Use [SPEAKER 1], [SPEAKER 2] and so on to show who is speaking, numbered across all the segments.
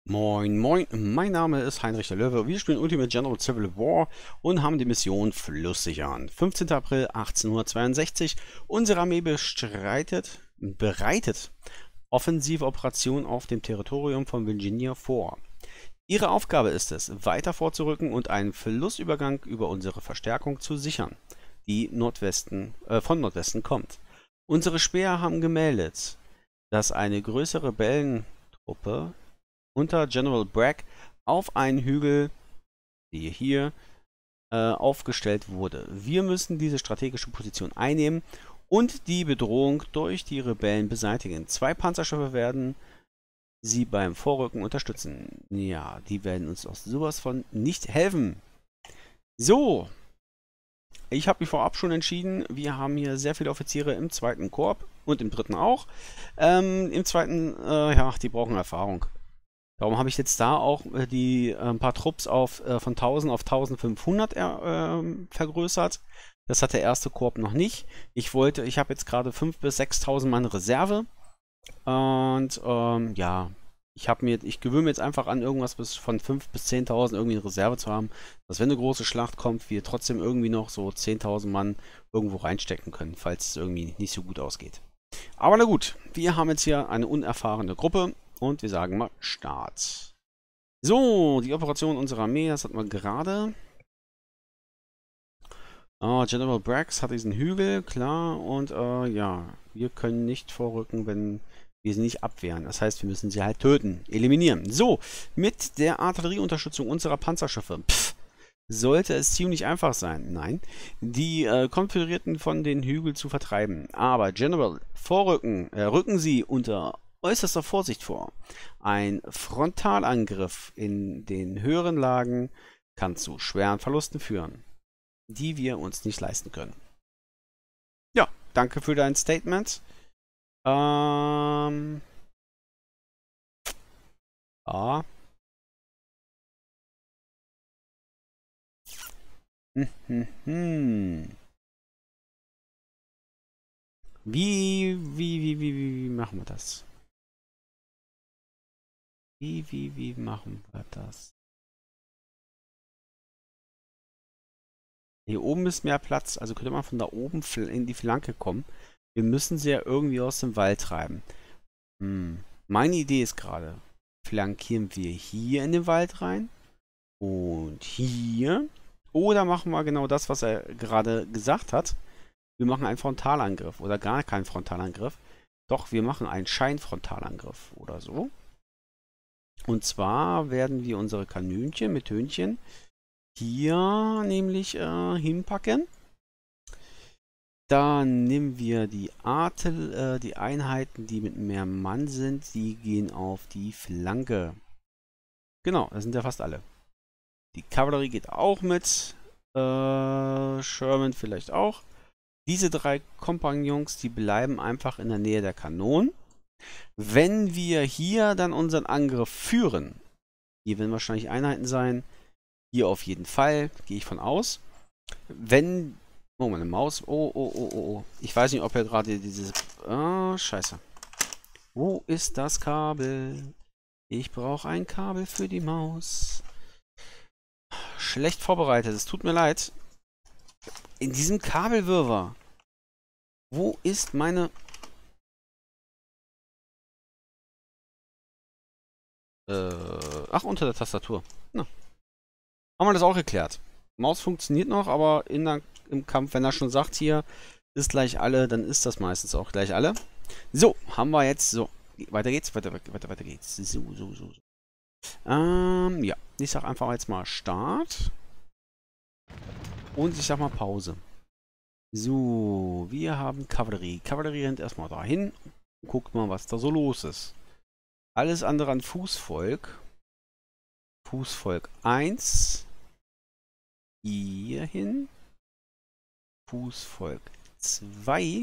[SPEAKER 1] Moin, moin, mein Name ist Heinrich der Löwe. Wir spielen Ultimate General Civil War und haben die Mission Fluss sichern. 15. April 1862. Unsere Armee bereitet offensive Operationen auf dem Territorium von Virginia vor. Ihre Aufgabe ist es, weiter vorzurücken und einen Flussübergang über unsere Verstärkung zu sichern, die von Nordwesten kommt. Unsere Späher haben gemeldet, dass eine größere Rebellentruppe unter General Bragg auf einen Hügel, siehe hier, aufgestellt wurde. Wir müssen diese strategische Position einnehmen und die Bedrohung durch die Rebellen beseitigen. 2 Panzerschiffe werden sie beim Vorrücken unterstützen. Ja, die werden uns aus sowas von nicht helfen. So, ich habe mich vorab schon entschieden, wir haben hier sehr viele Offiziere im zweiten Korps und im dritten auch. Im zweiten, ja, die brauchen Erfahrung. Darum habe ich jetzt da auch die ein paar Trupps von 1000 auf 1500 vergrößert. Das hat der erste Korps noch nicht. Ich habe jetzt gerade 5.000 bis 6.000 Mann Reserve. Und ja, ich gewöhne mir jetzt einfach an, irgendwas von 5.000 bis 10.000 irgendwie in Reserve zu haben, dass wenn eine große Schlacht kommt, wir trotzdem irgendwie noch so 10.000 Mann irgendwo reinstecken können, falls es irgendwie nicht so gut ausgeht. Aber na gut, wir haben jetzt hier eine unerfahrene Gruppe. Und wir sagen mal Start. So, die Operation unserer Armee, das hatten wir gerade. General Braggs hat diesen Hügel, klar. Und ja, wir können nicht vorrücken, wenn wir sie nicht abwehren. Das heißt, wir müssen sie halt töten, eliminieren. So, mit der Artillerieunterstützung unserer Panzerschiffe. Sollte es ziemlich einfach sein. Nein, die Konföderierten von den Hügeln zu vertreiben. Aber General, rücken sie unter äußerster Vorsicht vor. Ein Frontalangriff in den höheren Lagen kann zu schweren Verlusten führen, die wir uns nicht leisten können. Ja, danke für dein Statement. Ja. Wie machen wir das? Wie machen wir das? Hier oben ist mehr Platz, also könnte man von da oben in die Flanke kommen. Wir müssen sie ja irgendwie aus dem Wald treiben. Meine Idee ist gerade, flankieren wir hier in den Wald rein und hier. Oder machen wir genau das, was er gerade gesagt hat. Wir machen einen Frontalangriff oder gar keinen Frontalangriff. Doch, wir machen einen Scheinfrontalangriff oder so. Und zwar werden wir unsere Kanönchen mit Hörnchen hier nämlich hinpacken. Dann nehmen wir die die Einheiten, die mit mehr Mann sind, die gehen auf die Flanke. Genau, das sind ja fast alle. Die Kavallerie geht auch mit. Sherman vielleicht auch. Diese 3 Kompagnons, die bleiben einfach in der Nähe der Kanonen. Wenn wir hier dann unseren Angriff führen, hier werden wahrscheinlich Einheiten sein, hier auf jeden Fall, gehe ich von aus. Wenn, oh, meine Maus, oh. Ich weiß nicht, ob er gerade dieses, scheiße. Wo ist das Kabel? Ich brauche ein Kabel für die Maus. Schlecht vorbereitet, es tut mir leid. In diesem Kabelwirrwarr. Wo ist meine... ach, unter der Tastatur. Na. Haben wir das auch geklärt. Maus funktioniert noch, aber im Kampf, wenn er schon sagt, hier ist gleich alle, dann ist das meistens auch gleich alle. So, haben wir jetzt... So, weiter geht's, weiter geht's. So. Ja, ich sag einfach jetzt mal Start. Und ich sag mal Pause. So, wir haben Kavallerie. Kavallerie rennt erstmal dahin. Guckt mal, was da so los ist. Alles andere an Fußvolk. Fußvolk 1. Hierhin. Fußvolk 2.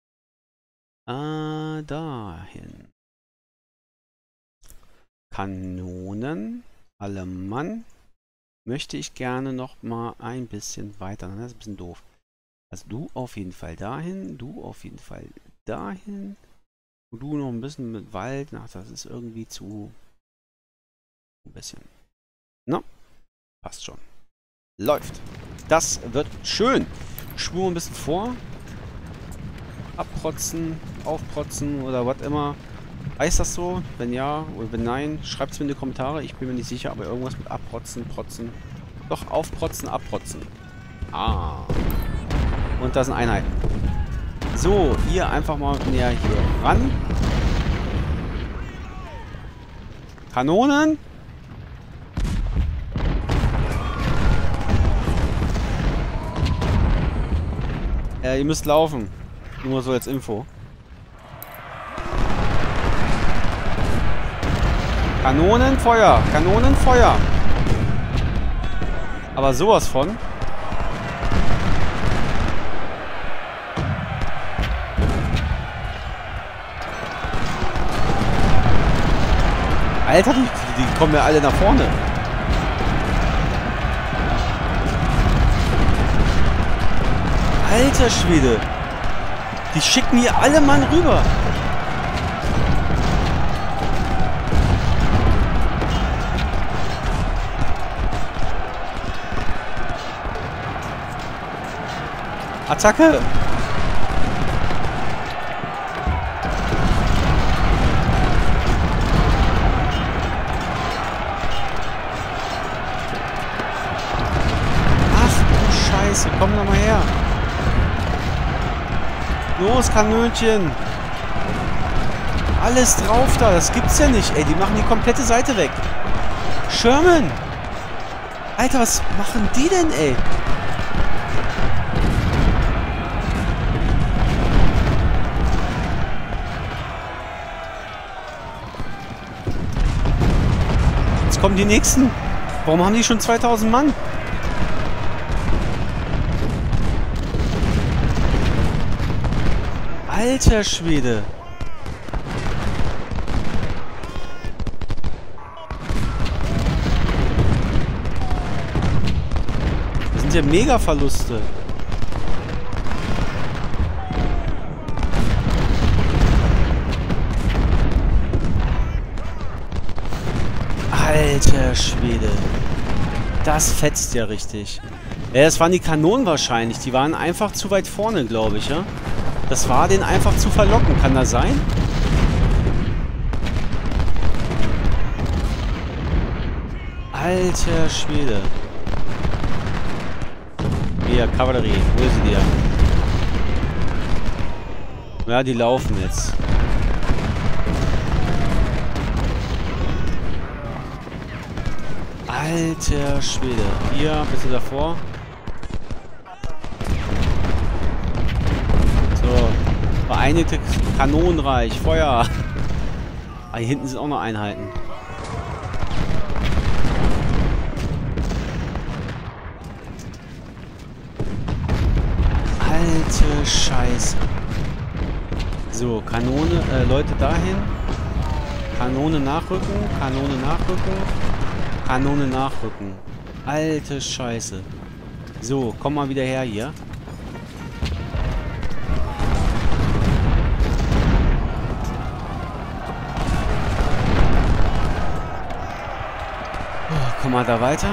[SPEAKER 1] Dahin. Kanonen. Alle Mann. Möchte ich gerne noch mal ein bisschen weiter. Das ist ein bisschen doof. Also du auf jeden Fall dahin. Du auf jeden Fall dahin. Und du noch ein bisschen mit Wald. Ach, das ist irgendwie zu... Ein bisschen. Na, passt schon. Läuft. Das wird schön. Schwuren ein bisschen vor. Abprotzen, aufprotzen oder was immer. Heißt das so? Wenn ja oder wenn nein, schreibt es mir in die Kommentare. Ich bin mir nicht sicher, aber irgendwas mit abprotzen, protzen. Doch, aufprotzen, abprotzen. Ah. Und da sind Einheiten. So, ihr einfach mal näher hier ran. Kanonen. Ihr müsst laufen. Nur so als Info. Kanonenfeuer! Kanonenfeuer! Aber sowas von. Alter, die kommen ja alle nach vorne. Alter Schwede. Die schicken hier alle Mann rüber. Attacke! Ach du Scheiße, komm doch mal her! Los, Kanönchen! Alles drauf da, das gibt's ja nicht, ey, die machen die komplette Seite weg. Sherman! Alter, was machen die denn, ey? Jetzt kommen die nächsten. Warum haben die schon 2000 Mann? Alter Schwede. Das sind ja Mega-Verluste. Alter Schwede. Das fetzt ja richtig. Ja, das waren die Kanonen wahrscheinlich. Die waren einfach zu weit vorne, glaube ich, ja? Das war den einfach zu verlocken. Kann das sein? Alter Schwede. Hier, Kavallerie. Wo ist sie dir? Ja, die laufen jetzt. Alter Schwede. Hier, ein bisschen davor. So. Vereinigte Kanonenreich. Feuer. Ah, hier hinten sind auch noch Einheiten. Alte Scheiße. So, Kanone, Leute dahin. Kanone nachrücken. Kanone nachrücken. Kanone nachrücken. Alte Scheiße. So, komm mal wieder her hier. Oh, komm mal da weiter.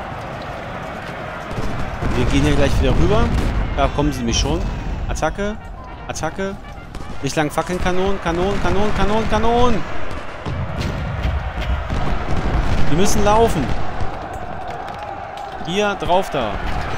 [SPEAKER 1] Wir gehen hier gleich wieder rüber. Da kommen sie mich schon. Attacke. Attacke. Nicht lang Fackeln, Kanonen, Kanonen, Kanonen, Kanonen, Kanonen. Wir müssen laufen. Hier, drauf da.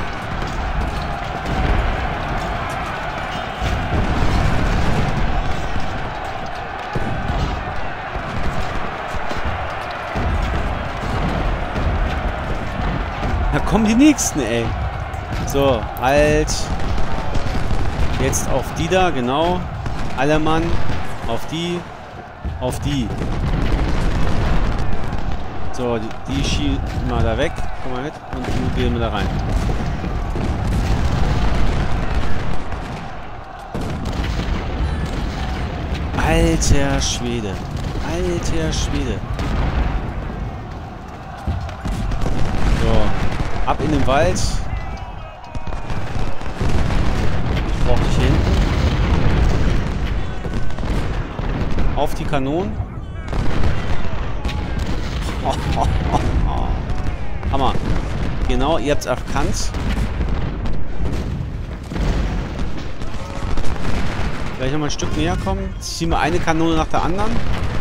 [SPEAKER 1] Da kommen die nächsten, ey. So, halt. Jetzt auf die da, genau. Alle Mann. Auf die. Auf die. So, die schieben mal da weg. Komm mal mit. Und du gehen wir da rein. Alter Schwede. Alter Schwede. So. Ab in den Wald. Ich brauche dich hier hinten. Auf die Kanonen. Hammer. Genau, ihr habt es erkannt. Gleich nochmal ein Stück näher kommen. Ziehen wir eine Kanone nach der anderen.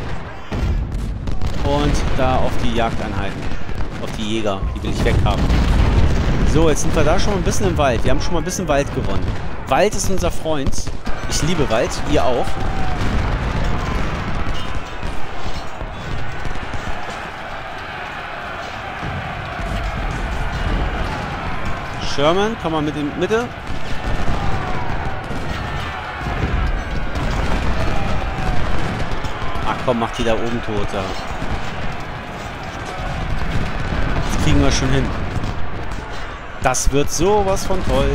[SPEAKER 1] Und da auf die Jagdeinheiten. Auf die Jäger. Die will ich weghaben. So, jetzt sind wir da schon mal ein bisschen im Wald. Wir haben schon mal ein bisschen Wald gewonnen. Wald ist unser Freund. Ich liebe Wald. Ihr auch. Sherman, komm mal mit in die Mitte. Ach komm, mach die da oben tot. Da. Das kriegen wir schon hin. Das wird sowas von toll.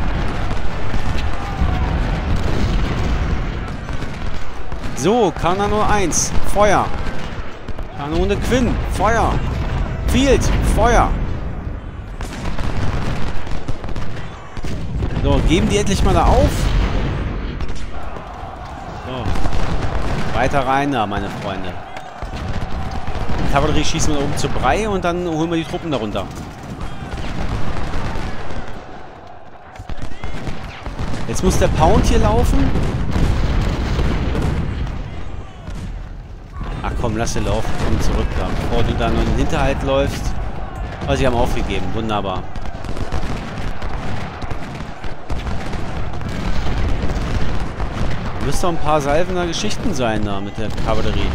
[SPEAKER 1] So, Kanone 1, Feuer. Kanone Quinn, Feuer. Field, Feuer. So, geben die endlich mal da auf. So. Weiter rein da, meine Freunde. Die Kavallerie schießen wir da oben zu Brei und dann holen wir die Truppen darunter. Jetzt muss der Pound hier laufen. Ach komm, lass sie laufen. Komm zurück da. Bevor du da noch in den Hinterhalt läufst. Oh, sie haben aufgegeben. Wunderbar. Müsste doch ein paar Salvener Geschichten sein da mit der Kavallerie.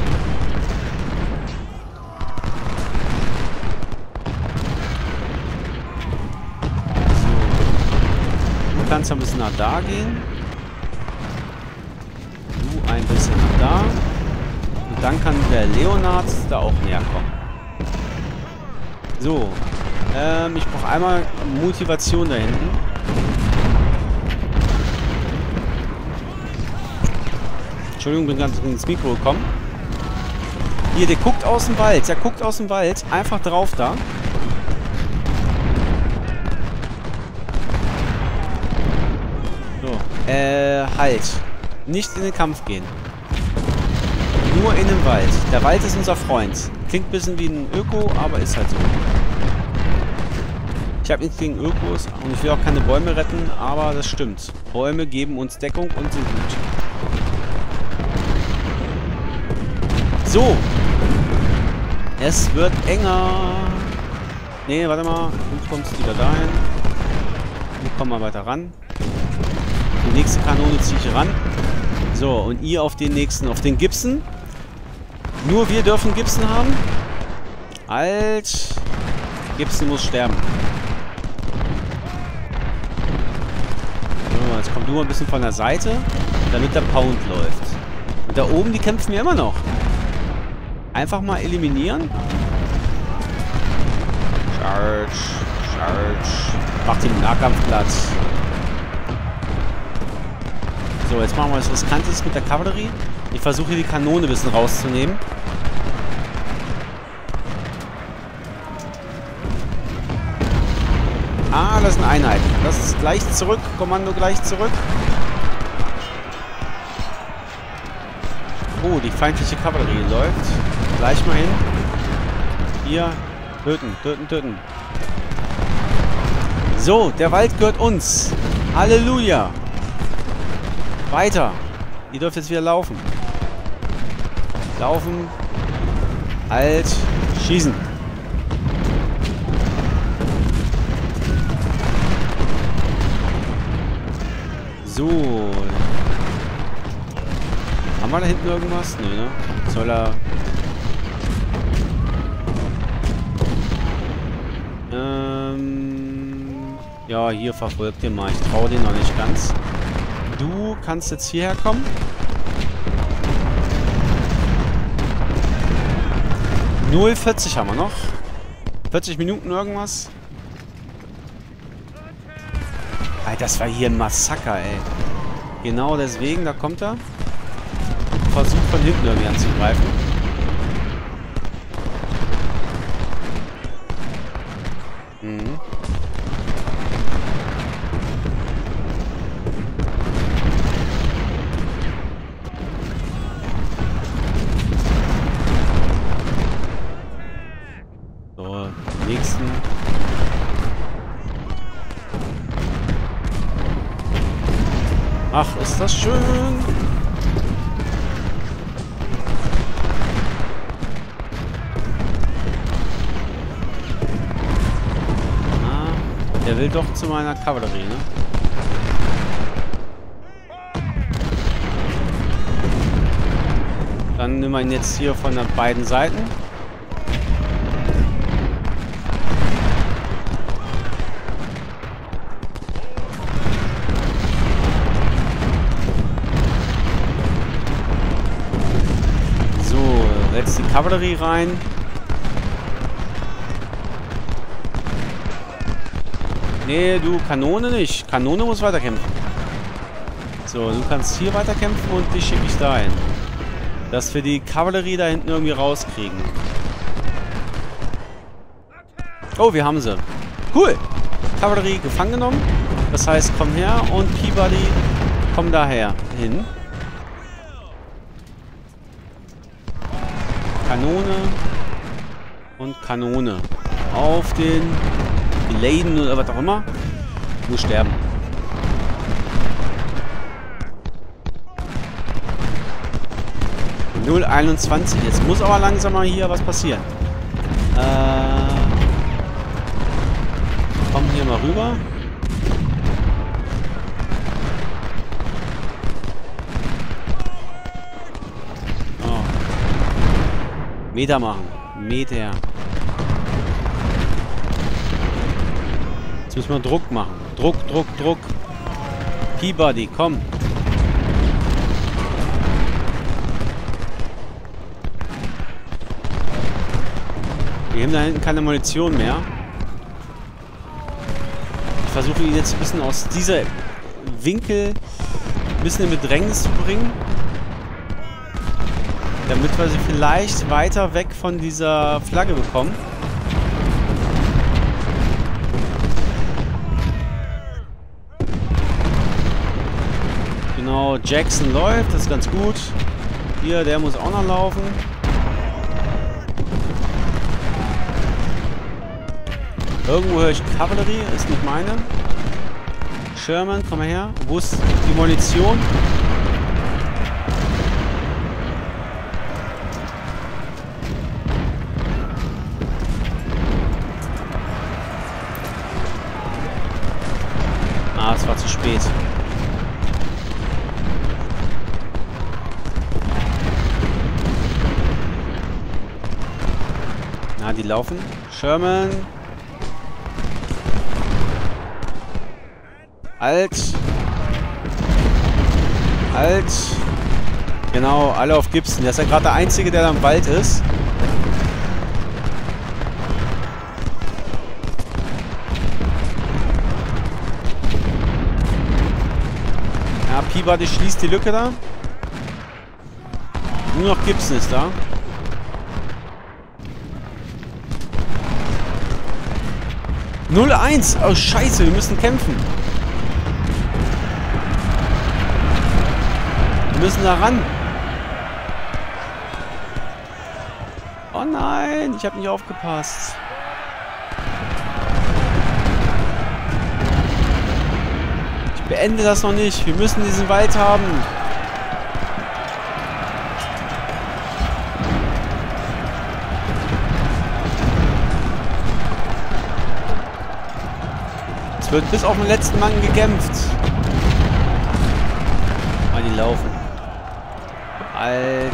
[SPEAKER 1] So. Du kannst ein bisschen nach da gehen. Du ein bisschen nach da. Und dann kann der Leonard da auch näher kommen. So. Ich brauche einmal Motivation da hinten. Entschuldigung, bin ganz ins Mikro gekommen. Hier, der guckt aus dem Wald. Der guckt aus dem Wald. Einfach drauf da. So. Halt. Nicht in den Kampf gehen. Nur in den Wald. Der Wald ist unser Freund. Klingt ein bisschen wie ein Öko, aber ist halt so. Ich habe nichts gegen Ökos und ich will auch keine Bäume retten, aber das stimmt. Bäume geben uns Deckung und sind gut. So. Es wird enger. Nee, warte mal. Du kommst wieder dahin. Du komm mal weiter ran. Die nächste Kanone ziehe ich ran. So, und ihr auf den nächsten, auf den Gibson. Nur wir dürfen Gibson haben. Alt. Gibson muss sterben. So, jetzt komm du mal ein bisschen von der Seite, damit der Pound läuft. Und da oben, die kämpfen ja immer noch. Einfach mal eliminieren. Charge. Charge. Macht den Nahkampf platt. So, jetzt machen wir was Riskantes mit der Kavallerie. Ich versuche hier die Kanone ein bisschen rauszunehmen. Ah, das sind Einheiten. Das ist gleich zurück. Kommando gleich zurück. Oh, die feindliche Kavallerie läuft. Gleich mal hin. Hier. Töten, töten, töten. So, der Wald gehört uns. Halleluja. Weiter. Ihr dürft jetzt wieder laufen. Laufen. Halt. Schießen. So. Haben wir da hinten irgendwas? Nö, ne? Soll er... Ja, hier verfolgt den mal. Ich traue den noch nicht ganz. Du kannst jetzt hierher kommen. Null 40 haben wir noch. 40 Minuten irgendwas. Alter, das war hier ein Massaker, ey. Genau deswegen, da kommt er. Versucht von hinten irgendwie anzugreifen. Mhm. Ach, ist das schön. Ah, der will doch zu meiner Kavallerie, ne? Dann nehmen wir ihn jetzt hier von den beiden Seiten. So, jetzt die Kavallerie rein. Nee, du, Kanone nicht. Kanone muss weiterkämpfen. So, du kannst hier weiterkämpfen und dich schicke ich dahin. Dass wir die Kavallerie da hinten irgendwie rauskriegen. Oh, wir haben sie. Cool. Kavallerie gefangen genommen. Das heißt, komm her und Peabody, komm daher hin. Kanone und Kanone. Auf den Laden oder was auch immer. Muss sterben. Null 21. Jetzt muss aber langsam mal hier was passieren. Komm hier mal rüber. Oh. Meter machen. Meter. Jetzt müssen wir Druck machen. Druck, Druck, Druck. Peabody, komm. Wir haben da hinten keine Munition mehr. Ich versuche ihn jetzt ein bisschen aus dieser Winkel ein bisschen in Bedrängnis zu bringen. Damit wir sie vielleicht weiter weg von dieser Flagge bekommen. Genau, Jackson läuft, das ist ganz gut. Hier, der muss auch noch laufen. Irgendwo höre ich Kavallerie, ist nicht meine. Sherman, komm mal her. Wo ist die Munition? Ah, es war zu spät. Na, die laufen. Sherman. Alt. Alt. Genau, alle auf Gibson. Der ist ja gerade der Einzige, der da im Wald ist. Ja, Peabody schließt die Lücke da. Nur noch Gibson ist da. Null 1. Oh, scheiße, wir müssen kämpfen. Wir müssen da ran. Oh nein, ich habe nicht aufgepasst. Ich beende das noch nicht. Wir müssen diesen Wald haben. Es wird bis auf den letzten Mann gekämpft. Ah, die laufen. Alt.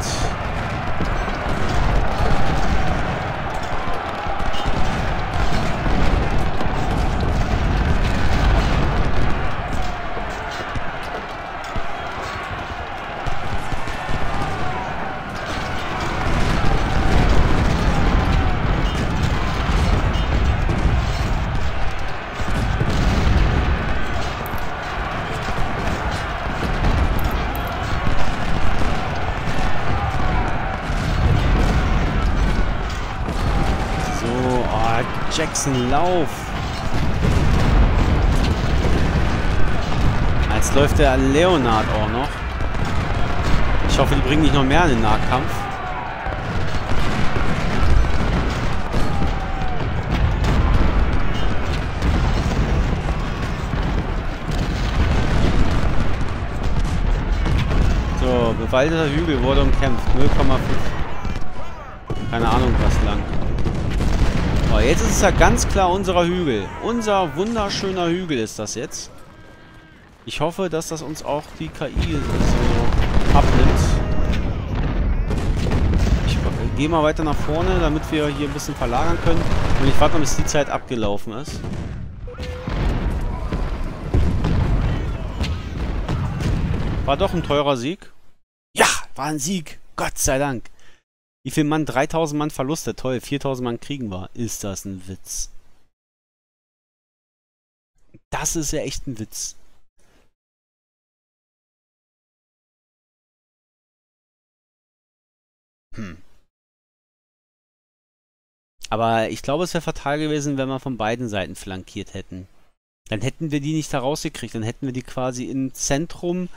[SPEAKER 1] Jackson, lauf! Jetzt läuft der Leonard auch noch. Ich hoffe, die bringen nicht noch mehr in den Nahkampf. bewaldeter Hügel wurde umkämpft. 0,5. Keine Ahnung, was lang. Oh, jetzt ist es ja ganz klar unserer Hügel. Unser wunderschöner Hügel ist das jetzt. Ich hoffe, dass das uns auch die KI so abnimmt. Ich gehe mal weiter nach vorne, damit wir hier ein bisschen verlagern können. Und ich warte, bis die Zeit abgelaufen ist. War doch ein teurer Sieg. Ja, war ein Sieg. Gott sei Dank. Wie viel Mann? 3000 Mann Verluste. Toll, 4000 Mann kriegen wir. Ist das ein Witz? Das ist ja echt ein Witz. Aber ich glaube, es wäre fatal gewesen, wenn wir von beiden Seiten flankiert hätten. Dann hätten wir die nicht da rausgekriegt. Dann hätten wir die quasi ins Zentrum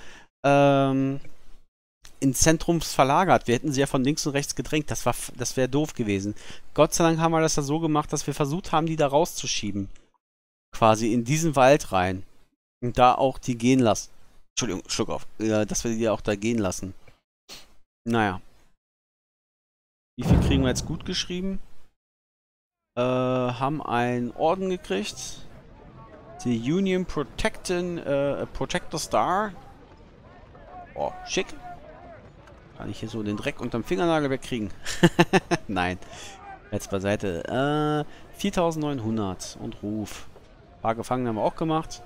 [SPEAKER 1] verlagert. Wir hätten sie ja von links und rechts gedrängt. Das wäre doof gewesen. Gott sei Dank haben wir das ja so gemacht, dass wir versucht haben, die da rauszuschieben. Quasi in diesen Wald rein. Und da auch die gehen lassen. Entschuldigung, Schluck auf. Dass wir die auch da gehen lassen. Naja. Wie viel kriegen wir jetzt gut geschrieben? Haben einen Orden gekriegt. Die Union Protector Star. Oh, schick. Kann ich hier so den Dreck unterm Fingernagel wegkriegen? Nein. Jetzt beiseite. 4900 und Ruf. Ein paar Gefangene haben wir auch gemacht.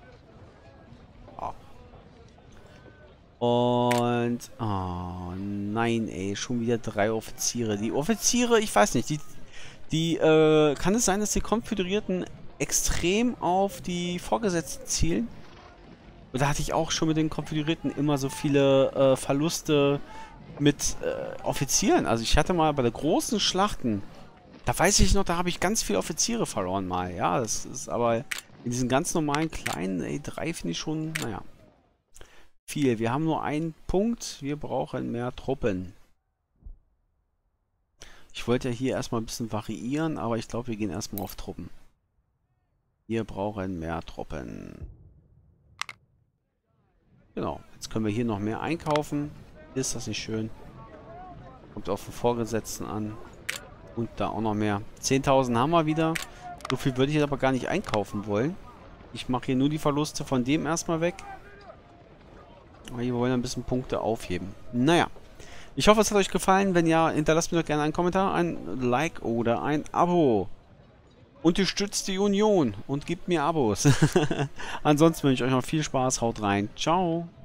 [SPEAKER 1] Oh. Und... Oh, nein, ey. Schon wieder 3 Offiziere. Die Offiziere, ich weiß nicht. Kann es sein, dass die Konföderierten extrem auf die Vorgesetzten zielen? Da hatte ich auch schon mit den Konföderierten immer so viele Verluste mit Offizieren. Also ich hatte mal bei der großen Schlachten, da weiß ich noch, da habe ich ganz viele Offiziere verloren mal. Ja, das ist aber in diesen ganz normalen kleinen, ey, 3 finde ich schon, naja, viel. Wir haben nur einen Punkt, wir brauchen mehr Truppen. Ich wollte ja hier erstmal ein bisschen variieren, aber ich glaube, wir gehen erstmal auf Truppen. Wir brauchen mehr Truppen. Genau, jetzt können wir hier noch mehr einkaufen. Ist das nicht schön? Kommt auf den Vorgesetzten an. Und da auch noch mehr. 10.000 haben wir wieder. So viel würde ich jetzt aber gar nicht einkaufen wollen. Ich mache hier nur die Verluste von dem erstmal weg. Aber wir wollen ein bisschen Punkte aufheben. Naja. Ich hoffe, es hat euch gefallen. Wenn ja, hinterlasst mir doch gerne einen Kommentar, ein Like oder ein Abo. Unterstützt die Union und gebt mir Abos. Ansonsten wünsche ich euch noch viel Spaß. Haut rein. Ciao.